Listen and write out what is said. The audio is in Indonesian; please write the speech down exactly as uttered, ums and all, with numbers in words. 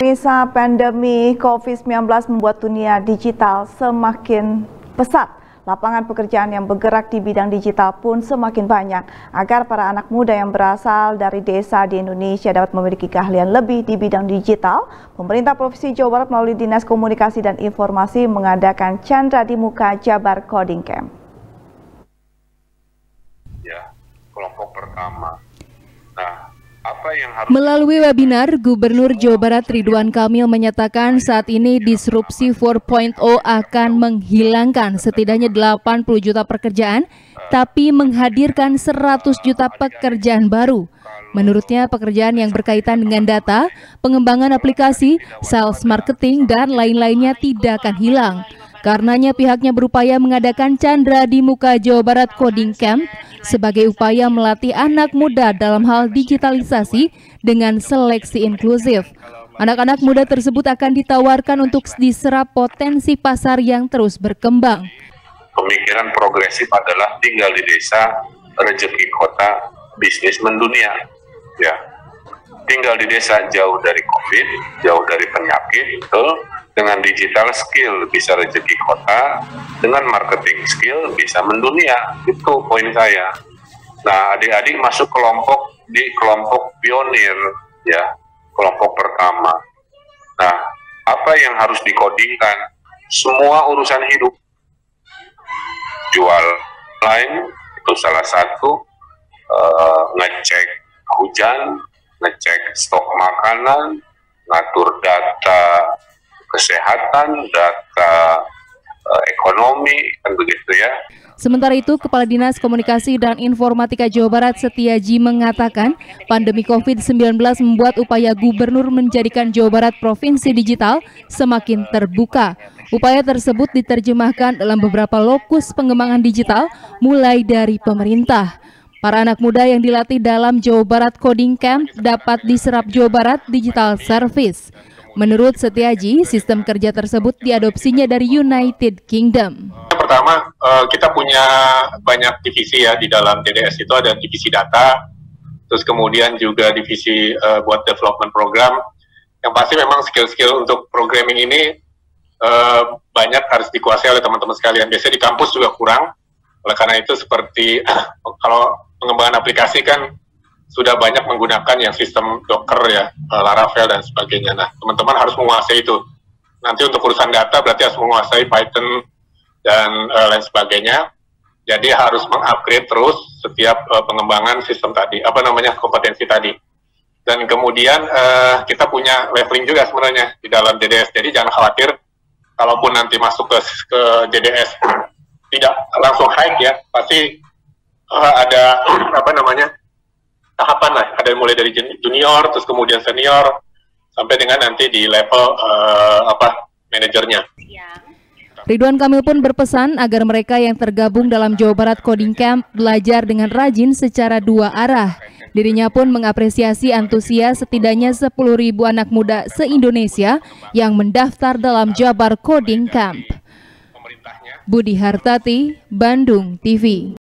Misa pandemi COVID sembilan belas membuat dunia digital semakin pesat. Lapangan pekerjaan yang bergerak di bidang digital pun semakin banyak. Agar para anak muda yang berasal dari desa di Indonesia dapat memiliki keahlian lebih di bidang digital, pemerintah Provinsi Jawa Barat melalui Dinas Komunikasi dan Informasi mengadakan Chandra di Muka Jabar Coding Camp. Ya, kelompok pertama. Nah, apa yang harus... Melalui webinar, Gubernur Jawa Barat Ridwan Kamil menyatakan saat ini disrupsi empat titik nol akan menghilangkan setidaknya delapan puluh juta pekerjaan, tapi menghadirkan seratus juta pekerjaan baru. Menurutnya, pekerjaan yang berkaitan dengan data, pengembangan aplikasi, sales marketing, dan lain-lainnya tidak akan hilang. Karenanya pihaknya berupaya mengadakan Chandra di Muka Jawa Barat Coding Camp sebagai upaya melatih anak muda dalam hal digitalisasi dengan seleksi inklusif. Anak-anak muda tersebut akan ditawarkan untuk diserap potensi pasar yang terus berkembang. Pemikiran progresif adalah tinggal di desa, rezeki kota, bisnis mendunia. Ya, tinggal di desa jauh dari COVID, jauh dari penyakit itu. Dengan digital skill bisa rezeki kota, dengan marketing skill bisa mendunia. Itu poin saya. Nah, adik-adik masuk kelompok di kelompok pionir, ya, kelompok pertama. Nah, apa yang harus dikodingkan? Semua urusan hidup. Jual online itu salah satu, uh, ngecek hujan, ngecek stok makanan, ngatur data kesehatan, data uh, ekonomi, kan begitu ya. Sementara itu, Kepala Dinas Komunikasi dan Informatika Jawa Barat Setiaji mengatakan pandemi COVID sembilan belas membuat upaya gubernur menjadikan Jawa Barat provinsi digital semakin terbuka. Upaya tersebut diterjemahkan dalam beberapa lokus pengembangan digital mulai dari pemerintah. Para anak muda yang dilatih dalam Jawa Barat Coding Camp dapat diserap Jawa Barat Digital Service. Menurut Setiaji, sistem kerja tersebut diadopsinya dari United Kingdom. Pertama, kita punya banyak divisi ya di dalam D D S itu, ada divisi data, terus kemudian juga divisi uh, buat development program. Yang pasti memang skill-skill untuk programming ini uh, banyak harus dikuasai oleh teman-teman sekalian. Biasanya di kampus juga kurang, oleh karena itu seperti kalau pengembangan aplikasi kan sudah banyak menggunakan yang sistem Docker ya, Laravel dan sebagainya. Nah, teman-teman harus menguasai itu. Nanti untuk urusan data berarti harus menguasai Python dan uh, lain sebagainya. Jadi harus mengupgrade terus setiap uh, pengembangan sistem tadi, apa namanya, kompetensi tadi. Dan kemudian uh, kita punya leveling juga sebenarnya di dalam D D S. Jadi jangan khawatir, kalaupun nanti masuk ke, ke D D S tidak langsung high ya, pasti uh, ada apa namanya, tahapan lah, ada yang mulai dari junior, terus kemudian senior, sampai dengan nanti di level uh, apa manajernya. Ridwan Kamil pun berpesan agar mereka yang tergabung dalam Jawa Barat Coding Camp belajar dengan rajin secara dua arah. Dirinya pun mengapresiasi antusias setidaknya sepuluh ribu anak muda se-Indonesia yang mendaftar dalam Jabar Coding Camp. Budi Hartati, Bandung T V.